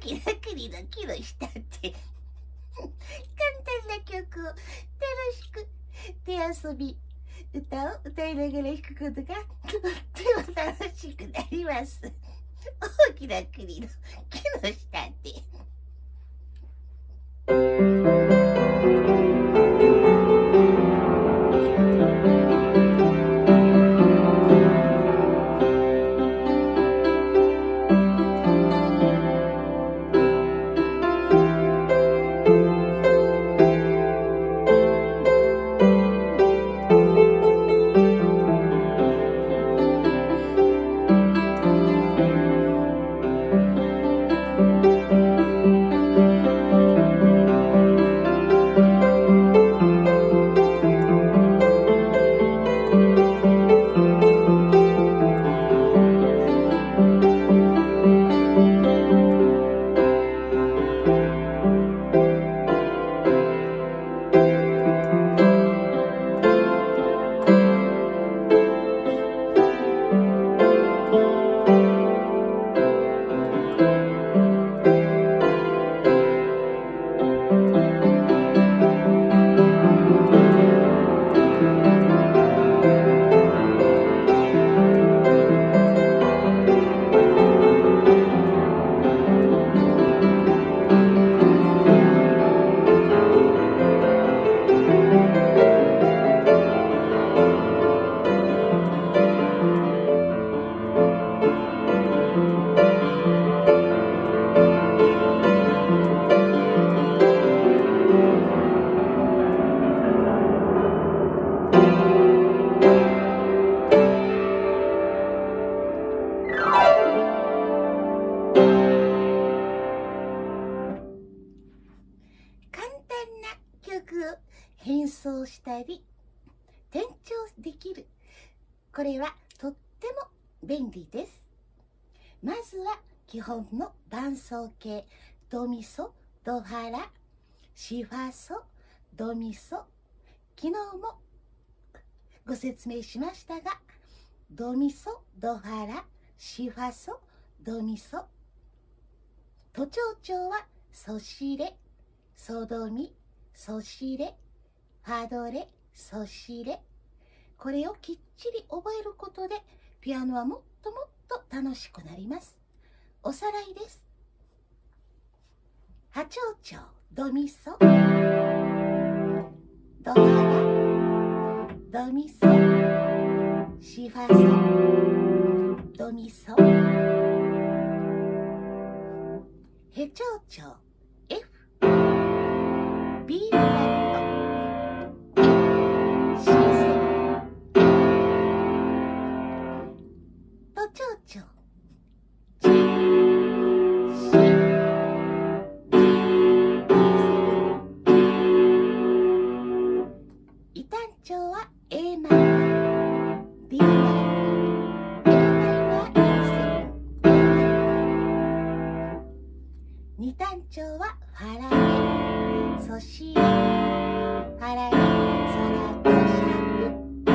きな国の木の下って簡単な曲を楽しく手遊び歌を歌いながら弾くことがとっても楽しくなります。大きな国の木の下って変装したり転調できる。これはとっても便利です。まずは基本の伴奏形ドミソドファラシファソドミソ、昨日もご説明しましたが、ドミソドファラシファソドミソ、都庁長はソシレソドミソシレファドレソシレ。これをきっちり覚えることでピアノはもっともっと楽しくなります。おさらいです。波長長ドミソドファラドミソシファソドミソ、ヘ長長 F B フラット C 都庁長二単調はファラレソシレファラレソラドシ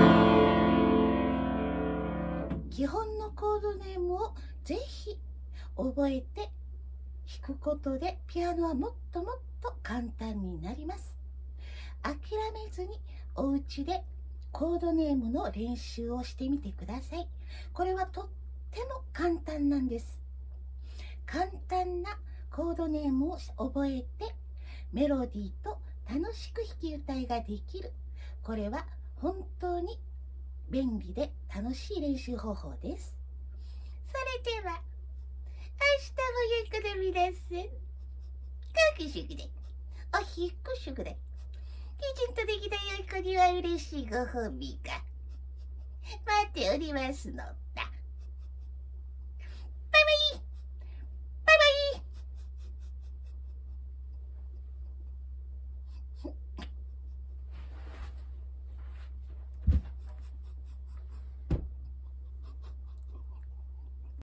ャル。基本のコードネームをぜひ覚えて弾くことでピアノはもっともっと簡単になります。諦めずにお家でコードネームの練習をしてみてください。これはとっても簡単なんです。簡単なコードネームを覚えてメロディーと楽しく弾き歌いができる。これは本当に便利で楽しい練習方法です。それでは明日もゆっくり皆さん、各宿でお引っ越しぐらいきちんとできた良い子には嬉しいご褒美が待っておりますのだ。